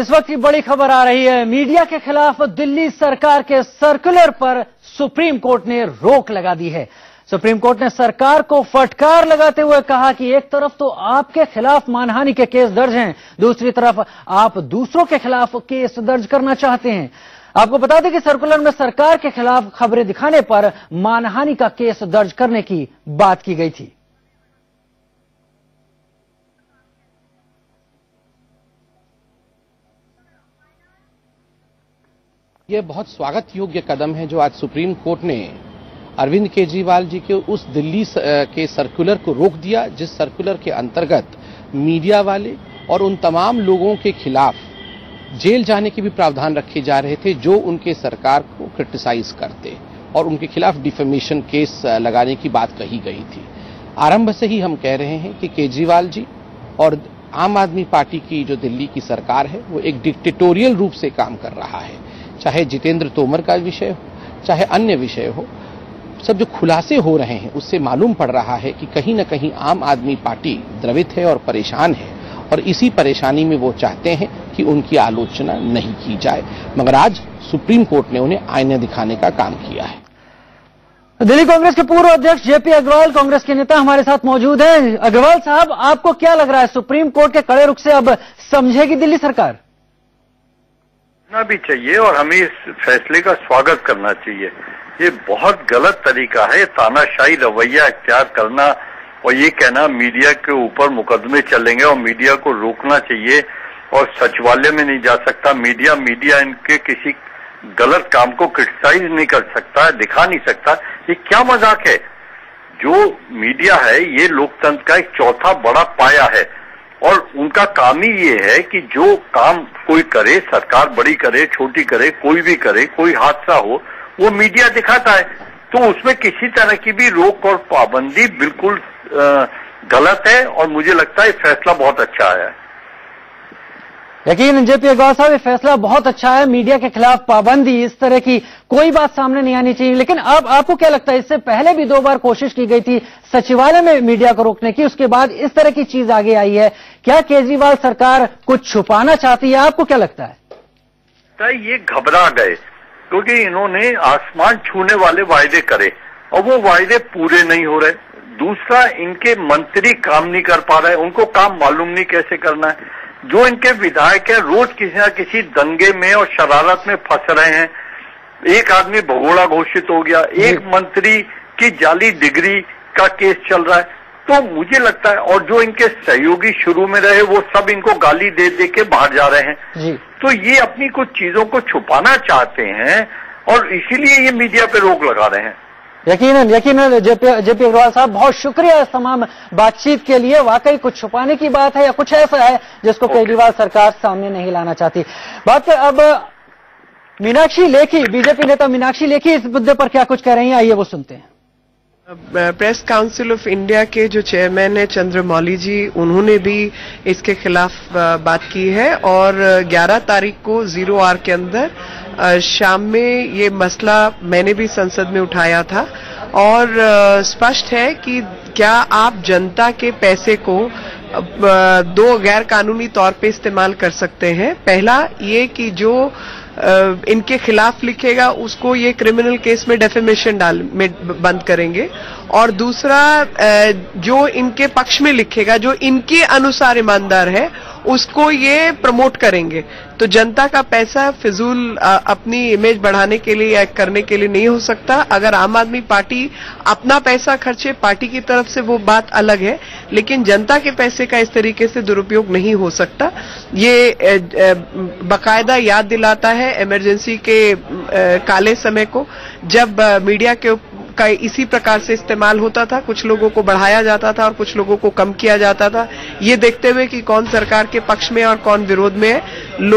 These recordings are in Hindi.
इस वक्त की बड़ी खबर आ रही है। मीडिया के खिलाफ दिल्ली सरकार के सर्कुलर पर सुप्रीम कोर्ट ने रोक लगा दी है। सुप्रीम कोर्ट ने सरकार को फटकार लगाते हुए कहा कि एक तरफ तो आपके खिलाफ मानहानि के केस दर्ज हैं, दूसरी तरफ आप दूसरों के खिलाफ केस दर्ज करना चाहते हैं। आपको बता दें कि सर्कुलर में सरकार के खिलाफ खबरें दिखाने पर मानहानि का केस दर्ज करने की बात की गई थी। यह बहुत स्वागत योग्य कदम है जो आज सुप्रीम कोर्ट ने अरविंद केजरीवाल जी के उस दिल्ली के सर्कुलर को रोक दिया, जिस सर्कुलर के अंतर्गत मीडिया वाले और उन तमाम लोगों के खिलाफ जेल जाने के भी प्रावधान रखे जा रहे थे जो उनके सरकार को क्रिटिसाइज करते और उनके खिलाफ डिफेमेशन केस लगाने की बात कही गई थी। आरंभ से ही हम कह रहे हैं कि केजरीवाल जी और आम आदमी पार्टी की जो दिल्ली की सरकार है वो एक डिक्टेटोरियल रूप से काम कर रहा है। चाहे जितेंद्र तोमर का विषय हो, चाहे अन्य विषय हो, सब जो खुलासे हो रहे हैं उससे मालूम पड़ रहा है कि कहीं न कहीं आम आदमी पार्टी द्रवित है और परेशान है, और इसी परेशानी में वो चाहते हैं कि उनकी आलोचना नहीं की जाए। मगर आज सुप्रीम कोर्ट ने उन्हें आईना दिखाने का काम किया है। दिल्ली कांग्रेस के पूर्व अध्यक्ष जेपी अग्रवाल, कांग्रेस के नेता हमारे साथ मौजूद हैं। अग्रवाल साहब, आपको क्या लग रहा है, सुप्रीम कोर्ट के कड़े रुख से अब समझेगी दिल्ली सरकार? भी चाहिए और हमें इस फैसले का स्वागत करना चाहिए। ये बहुत गलत तरीका है तानाशाही रवैया इख्तियार करना और ये कहना मीडिया के ऊपर मुकदमे चलेंगे और मीडिया को रोकना चाहिए और सचिवालय में नहीं जा सकता मीडिया इनके किसी गलत काम को क्रिटिसाइज नहीं कर सकता, दिखा नहीं सकता। ये क्या मजाक है? जो मीडिया है ये लोकतंत्र का एक चौथा बड़ा पाया है और उनका काम ही ये है कि जो काम कोई करे, सरकार बड़ी करे, छोटी करे, कोई भी करे, कोई हादसा हो वो मीडिया दिखाता है। तो उसमें किसी तरह की भी रोक और पाबंदी बिल्कुल गलत है और मुझे लगता है फैसला बहुत अच्छा है। यकीन जेपी अग्रवाल साहब, ये फैसला बहुत अच्छा है। मीडिया के खिलाफ पाबंदी, इस तरह की कोई बात सामने नहीं आनी चाहिए। लेकिन अब आपको क्या लगता है, इससे पहले भी 2 बार कोशिश की गई थी सचिवालय में मीडिया को रोकने की, उसके बाद इस तरह की चीज आगे आई है। क्या केजरीवाल सरकार कुछ छुपाना चाहती है? आपको क्या लगता है? ये घबरा गए क्योंकि इन्होंने आसमान छूने वाले वायदे करे और वो वायदे पूरे नहीं हो रहे। दूसरा, इनके मंत्री काम नहीं कर पा रहे, उनको काम मालूम नहीं कैसे करना है। जो इनके विधायक है रोज किसी न किसी दंगे में और शरारत में फंस रहे हैं। एक आदमी भगोड़ा घोषित हो गया, एक मंत्री की जाली डिग्री का केस चल रहा है। तो मुझे लगता है, और जो इनके सहयोगी शुरू में रहे वो सब इनको गाली दे दे के बाहर जा रहे हैं। तो ये अपनी कुछ चीजों को छुपाना चाहते हैं और इसीलिए ये मीडिया पे रोक लगा रहे हैं। यकीनन जेपी अग्रवाल साहब, बहुत शुक्रिया इस तमाम बातचीत के लिए। वाकई कुछ छुपाने की बात है या कुछ ऐसा है जिसको केजरीवाल सरकार सामने नहीं लाना चाहती। बात कर अब मीनाक्षी लेखी, बीजेपी नेता मीनाक्षी लेखी इस मुद्दे पर क्या कुछ कह रही हैं, आइए वो सुनते हैं। प्रेस काउंसिल ऑफ इंडिया के जो चेयरमैन है चंद्रमौली जी, उन्होंने भी इसके खिलाफ बात की है और 11 तारीख को 0 आवर के अंदर शाम में ये मसला मैंने भी संसद में उठाया था और स्पष्ट है कि क्या आप जनता के पैसे को 2 गैर कानूनी तौर पे इस्तेमाल कर सकते हैं। पहला ये कि जो इनके खिलाफ लिखेगा उसको ये क्रिमिनल केस में डेफेमेशन में बंद करेंगे, और दूसरा जो इनके पक्ष में लिखेगा, जो इनके अनुसार ईमानदार है, उसको ये प्रमोट करेंगे। तो जनता का पैसा फिजूल अपनी इमेज बढ़ाने के लिए या करने के लिए नहीं हो सकता। अगर आम आदमी पार्टी अपना पैसा खर्चे पार्टी की तरफ से वो बात अलग है, लेकिन जनता के पैसे का इस तरीके से दुरुपयोग नहीं हो सकता। ये बाकायदा याद दिलाता है इमरजेंसी के काले समय को, जब मीडिया का इसी प्रकार से इस्तेमाल होता था। कुछ लोगों को बढ़ाया जाता था और कुछ लोगों को कम किया जाता था, ये देखते हुए कि कौन सरकार के पक्ष में और कौन विरोध में है।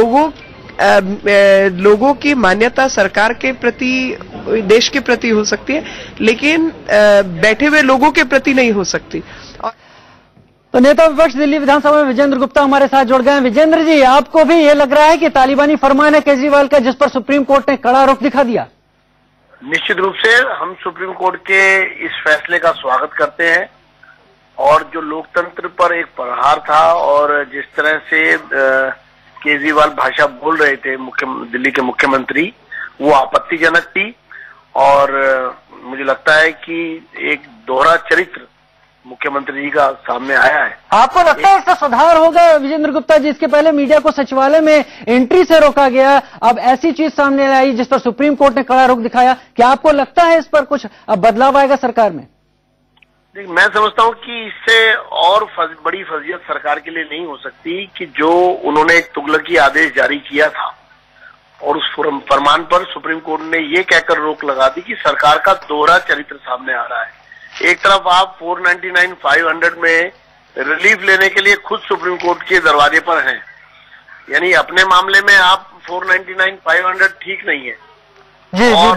लोगों की मान्यता सरकार के प्रति, देश के प्रति हो सकती है, लेकिन बैठे हुए लोगों के प्रति नहीं हो सकती। तो नेता विपक्ष दिल्ली विधानसभा में विजेंद्र गुप्ता हमारे साथ जुड़ गए हैं। विजेंद्र जी, आपको भी ये लग रहा है कि तालिबानी फरमान है केजरीवाल का, जिस पर सुप्रीम कोर्ट ने कड़ा रुख दिखा दिया? निश्चित रूप से हम सुप्रीम कोर्ट के इस फैसले का स्वागत करते हैं और जो लोकतंत्र पर एक प्रहार था और जिस तरह से केजरीवाल भाषा बोल रहे थे दिल्ली के मुख्यमंत्री, वो आपत्तिजनक थी और मुझे लगता है कि एक दोहरा चरित्र मुख्यमंत्री जी का सामने आया है। आपको लगता है इसका सुधार होगा विजेंद्र गुप्ता जी? इसके पहले मीडिया को सचिवालय में एंट्री से रोका गया, अब ऐसी चीज सामने आई जिस पर सुप्रीम कोर्ट ने कड़ा रुख दिखाया। क्या आपको लगता है इस पर कुछ अब बदलाव आएगा सरकार में? देखिए, मैं समझता हूं कि इससे और बड़ी फजीयत सरकार के लिए नहीं हो सकती कि जो उन्होंने एक तुगलकी आदेश जारी किया था और उस फरमान पर सुप्रीम कोर्ट ने ये कहकर रोक लगा दी कि सरकार का दोहरा चरित्र सामने आ रहा है। एक तरफ आप 499, 500 में रिलीफ लेने के लिए खुद सुप्रीम कोर्ट के दरवाजे पर हैं, यानी अपने मामले में आप 499, 500 ठीक नहीं है जी, और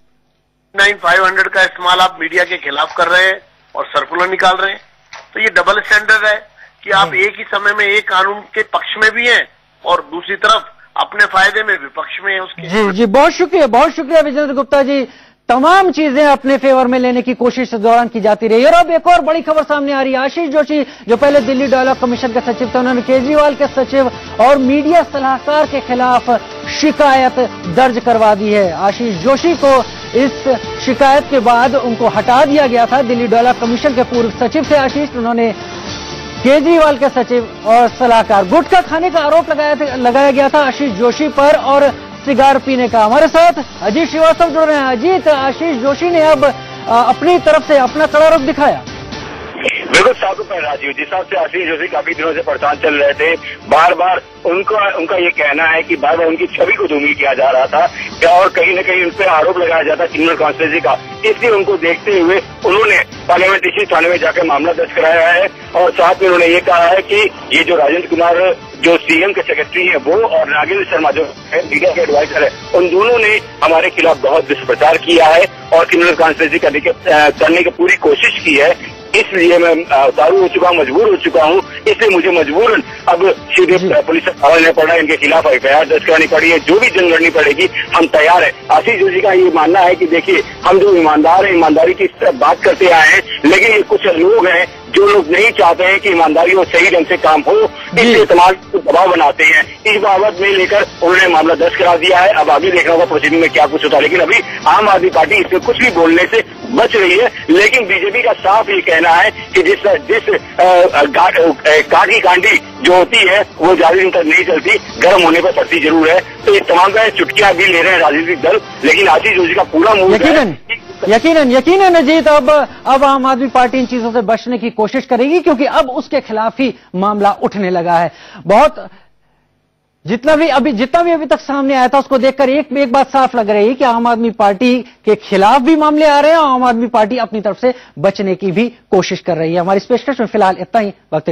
500 का इस्तेमाल आप मीडिया के खिलाफ कर रहे हैं और सर्कुलर निकाल रहे हैं। तो ये डबल स्टैंडर्ड है कि आप एक ही समय में एक कानून के पक्ष में भी हैं और दूसरी तरफ अपने फायदे में विपक्ष में है उसके। जी जी, बहुत शुक्रिया विजेंद्र गुप्ता जी। तमाम चीजें अपने फेवर में लेने की कोशिश इस दौरान की जाती रही। और अब एक और बड़ी खबर सामने आ रही है। आशीष जोशी जो पहले दिल्ली डायलॉग कमीशन के सचिव थे, उन्होंने केजरीवाल के सचिव और मीडिया सलाहकार के खिलाफ शिकायत दर्ज करवा दी है। आशीष जोशी को इस शिकायत के बाद उनको हटा दिया गया था। दिल्ली डायलॉग कमीशन के पूर्व सचिव थे आशीष, उन्होंने केजरीवाल के सचिव और सलाहकार गुटखा खाने का आरोप लगाया गया था आशीष जोशी पर और सिगार पीने का। हमारे साथ अजीत श्रीवास्तव जुड़ रहे हैं। अजीत, आशीष जोशी ने अब अपनी तरफ से अपना कड़ा रुख दिखाया। बिल्कुल साधु पर राजीव, जिस हिसाब से आशीष जोशी काफी दिनों से परेशान चल रहे थे, बार बार उनका ये कहना है कि बार बार उनकी छवि को धूमिल किया जा रहा था और कहीं न कहीं उन पर आरोप लगाया जाता क्रिमिनल कॉन्स्पिरेसी का। इसलिए उनको देखते हुए उन्होंने पार्लियामेंट्री थाने में जाकर मामला दर्ज कराया है और साथ में उन्होंने ये कहा है कि ये जो राजेंद्र कुमार जो सीएम के सेक्रेटरी है वो और नागेंद्र शर्मा जो मीडिया के एडवाइजर है, उन दोनों ने हमारे खिलाफ बहुत दुष्प्रचार किया है और क्रिमिनल कॉन्स्पिरेसी करने की पूरी कोशिश की है। इसलिए मैं उतारू हो चुका हूँ, मजबूर हो चुका हूँ, इसलिए मुझे मजबूरन अब सीधे पुलिस से सवाल लेना पड़ रहा है, इनके खिलाफ एफआईआर दर्ज करानी पड़ी है। जो भी जंग लड़नी पड़ेगी, हम तैयार है। आशीष जोशी का ये मानना है कि देखिए, हम जो ईमानदार है, ईमानदारी की बात करते आए हैं, लेकिन ये कुछ लोग हैं जो लोग नहीं चाहते हैं कि ईमानदारी और सही ढंग से काम हो, इसलिए तमाम दबाव बनाते हैं। इस बाबत में लेकर उन्होंने मामला दर्ज करा दिया है। अब आगे देखना होगा प्रोसीडिंग में क्या कुछ होता है, लेकिन अभी आम आदमी पार्टी इसमें कुछ भी बोलने से बच रही है। लेकिन बीजेपी का साफ ये कहना है कि जिस काटी कांडी जो होती है वो ज्यादा दिन तक नहीं चलती, गर्म होने पर पड़ती जरूर है। तो ये तमाम का चुटकियां भी ले रहे हैं राजनीतिक दल, लेकिन आशीष जोशी का पूरा मूड है यकीनन अजीत, अब आम आदमी पार्टी इन चीजों से बचने की कोशिश करेगी क्योंकि अब उसके खिलाफ ही मामला उठने लगा है। बहुत जितना भी अभी तक सामने आया था उसको देखकर एक बात साफ लग रही है कि आम आदमी पार्टी के खिलाफ भी मामले आ रहे हैं और आम आदमी पार्टी अपनी तरफ से बचने की भी कोशिश कर रही है। हमारी इस पेशकश में फिलहाल इतना ही। वक्त